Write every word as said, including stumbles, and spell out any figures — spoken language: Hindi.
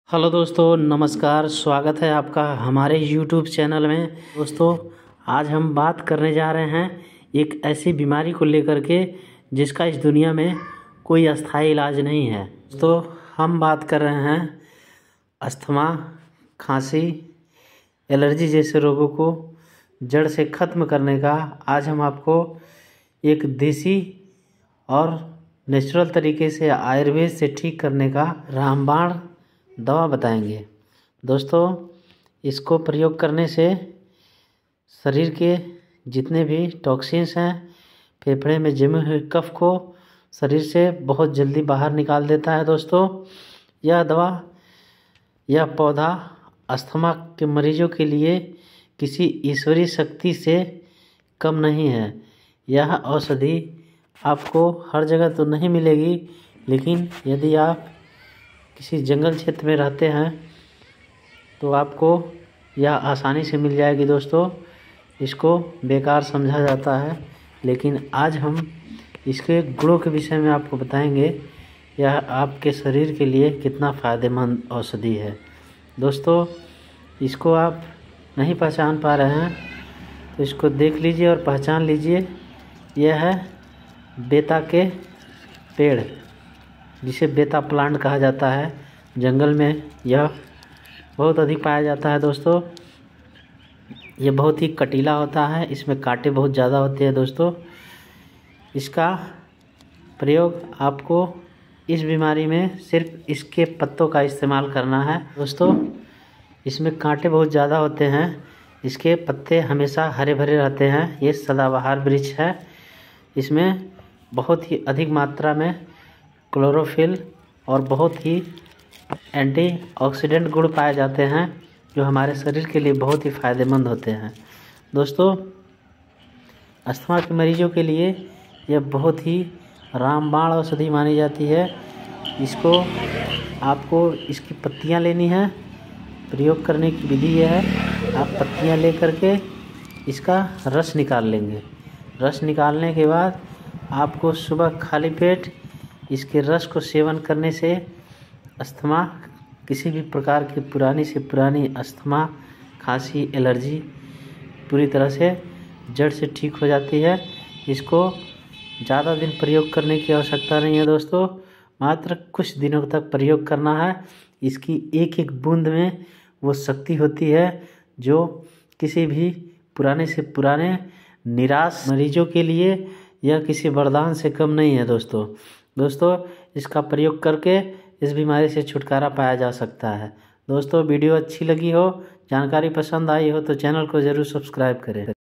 हेलो दोस्तों, नमस्कार। स्वागत है आपका हमारे यूट्यूब चैनल में। दोस्तों, आज हम बात करने जा रहे हैं एक ऐसी बीमारी को लेकर के जिसका इस दुनिया में कोई अस्थायी इलाज नहीं है। तो हम बात कर रहे हैं अस्थमा, खांसी, एलर्जी जैसे रोगों को जड़ से ख़त्म करने का। आज हम आपको एक देसी और नेचुरल तरीके से आयुर्वेद से ठीक करने का रामबाण दवा बताएंगे। दोस्तों, इसको प्रयोग करने से शरीर के जितने भी टॉक्सिन्स हैं, फेफड़े में जमे हुए कफ को शरीर से बहुत जल्दी बाहर निकाल देता है। दोस्तों, यह दवा, यह पौधा अस्थमा के मरीजों के लिए किसी ईश्वरीय शक्ति से कम नहीं है। यह औषधि आपको हर जगह तो नहीं मिलेगी, लेकिन यदि आप किसी जंगल क्षेत्र में रहते हैं तो आपको यह आसानी से मिल जाएगी। दोस्तों, इसको बेकार समझा जाता है, लेकिन आज हम इसके गुणों के विषय में आपको बताएंगे। यह आपके शरीर के लिए कितना फ़ायदेमंद औषधि है। दोस्तों, इसको आप नहीं पहचान पा रहे हैं तो इसको देख लीजिए और पहचान लीजिए। यह है बेता के पेड़, जिसे बेता प्लांट कहा जाता है। जंगल में यह बहुत अधिक पाया जाता है। दोस्तों, ये बहुत ही कटीला होता है, इसमें कांटे बहुत ज़्यादा होते हैं। दोस्तों, इसका प्रयोग आपको इस बीमारी में सिर्फ इसके पत्तों का इस्तेमाल करना है। दोस्तों, इसमें कांटे बहुत ज़्यादा होते हैं, इसके पत्ते हमेशा हरे भरे रहते हैं। ये सदाबहार वृक्ष है। इसमें बहुत ही अधिक मात्रा में क्लोरोफिल और बहुत ही एंटीऑक्सीडेंट गुण पाए जाते हैं, जो हमारे शरीर के लिए बहुत ही फ़ायदेमंद होते हैं। दोस्तों, अस्थमा के मरीजों के लिए यह बहुत ही रामबाण औषधि मानी जाती है। इसको आपको इसकी पत्तियां लेनी है। प्रयोग करने की विधि यह है, आप पत्तियां ले करके इसका रस निकाल लेंगे। रस निकालने के बाद आपको सुबह खाली पेट इसके रस को सेवन करने से अस्थमा, किसी भी प्रकार की पुरानी से पुरानी अस्थमा, खांसी, एलर्जी पूरी तरह से जड़ से ठीक हो जाती है। इसको ज़्यादा दिन प्रयोग करने की आवश्यकता नहीं है। दोस्तों, मात्र कुछ दिनों तक प्रयोग करना है। इसकी एक एक बूंद में वो शक्ति होती है जो किसी भी पुराने से पुराने निराश मरीजों के लिए यह किसी वरदान से कम नहीं है। दोस्तों दोस्तों इसका प्रयोग करके इस बीमारी से छुटकारा पाया जा सकता है। दोस्तों, वीडियो अच्छी लगी हो, जानकारी पसंद आई हो तो चैनल को ज़रूर सब्सक्राइब करें।